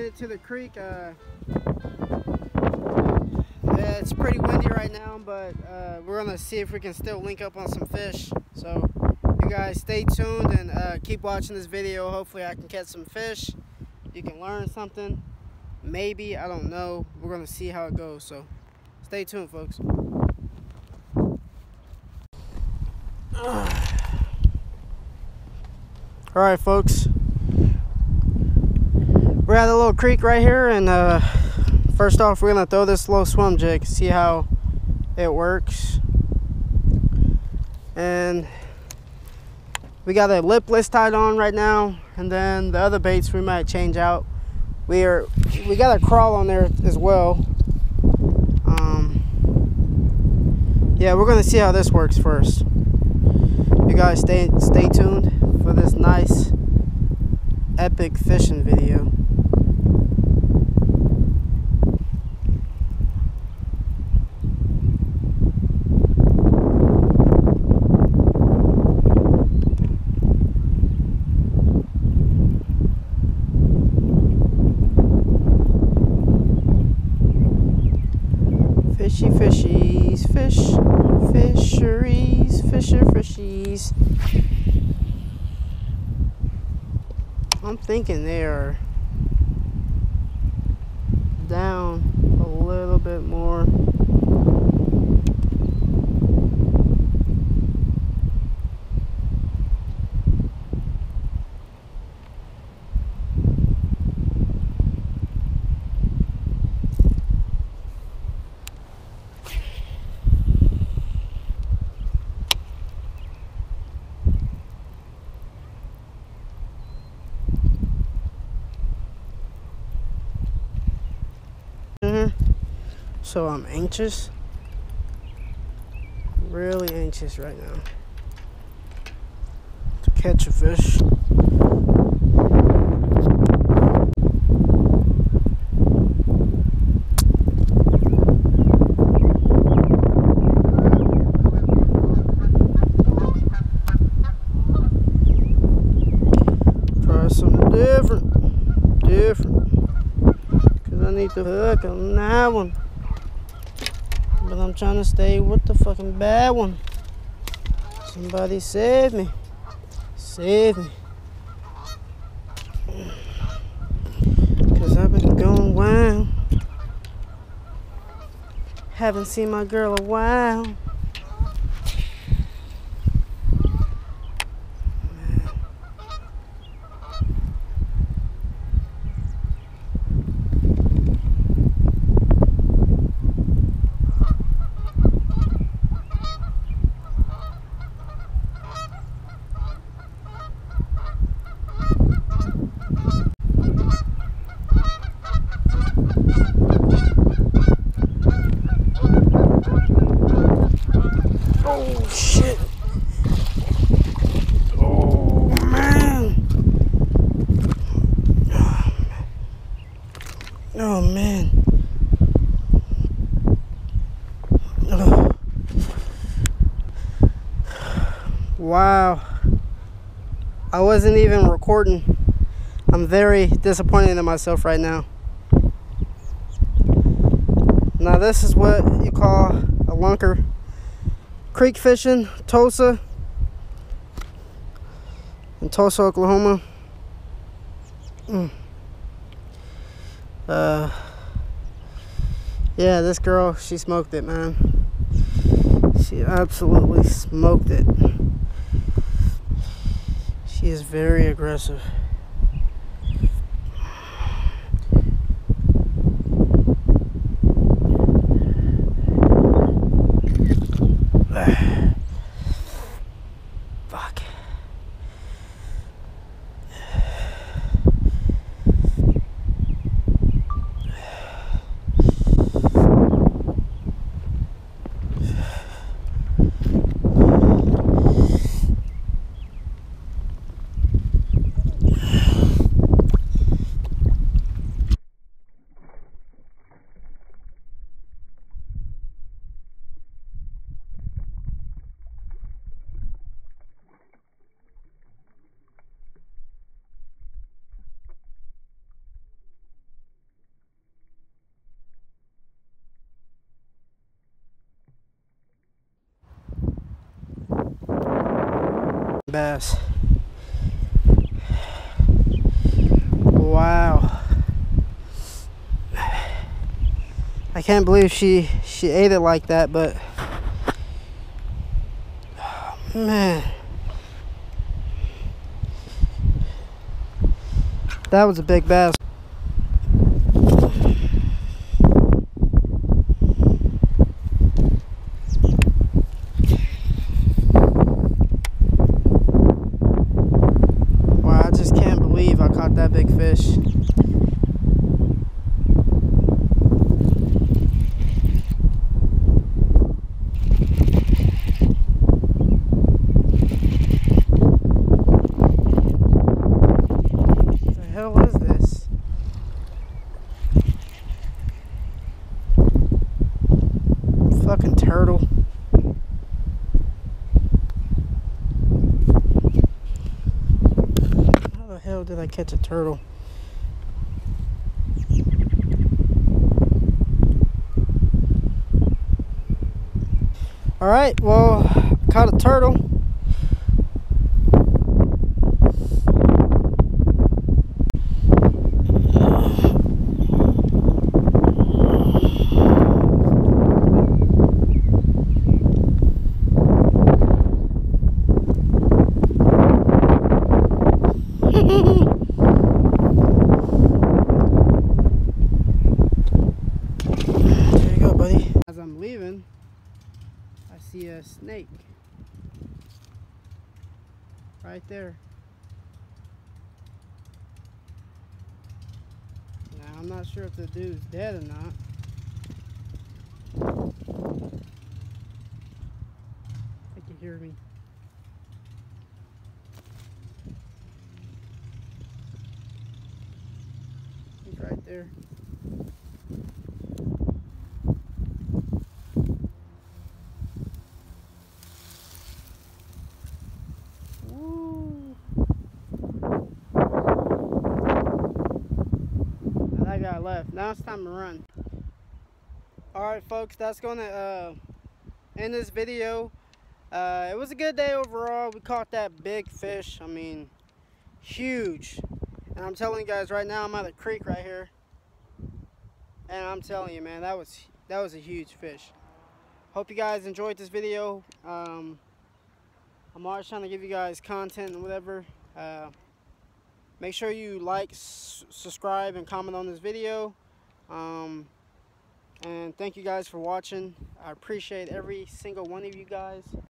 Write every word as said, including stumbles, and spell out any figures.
headed to the creek. Uh, yeah, it's pretty windy right now, but uh, we're gonna see if we can still link up on some fish. So you guys stay tuned and uh, keep watching this video. Hopefully I can catch some fish. You can learn something. Maybe, I don't know. We're gonna see how it goes. So stay tuned, folks. All right, folks. We're at a little creek right here, and uh, first off, we're gonna throw this little swim jig, see how it works. And we got a lipless tied on right now, and then the other baits we might change out. We are we got a crawl on there as well. Um, yeah, we're gonna see how this works first. You guys stay stay tuned for this nice epic fishing video. Fishy fishies, fish, fisheries, fisher fishies. I'm thinking they are down a little bit more. So I'm anxious, really anxious right now to catch a fish. Try something different, different, because I need to hook on that one. But I'm trying to stay with the fucking bad one. Somebody save me. Save me. Because I've been going wild. Haven't seen my girl a while. Oh shit. Oh man. Oh man. Oh. Wow. I wasn't even recording. I'm very disappointed in myself right now. Now this is what you call a lunker. Creek fishing, Tulsa, in Tulsa, Oklahoma. Mm. Uh, yeah, this girl, she smoked it, man. She absolutely smoked it. She is very aggressive. Fuck. bass. Wow. I can't believe she she ate it like that, but oh, man, that was a big bass. Wow, I just can't believe I caught that big fish. Fucking turtle. How the hell did I catch a turtle? Alright, well, caught a turtle. There you go, buddy. As I'm leaving, I see a snake right there. Now, I'm not sure if the dude's dead or not. I can hear me. He's right there. That guy left. Now it's time to run. Alright folks, that's gonna uh, end this video. Uh, it was a good day overall. We caught that big fish. I mean, huge. And I'm telling you guys right now, I'm at the creek right here. And I'm telling you, man, that was that was a huge fish. Hope you guys enjoyed this video. Um, I'm always trying to give you guys content and whatever. Uh, make sure you like, s subscribe, and comment on this video. Um, and thank you guys for watching. I appreciate every single one of you guys.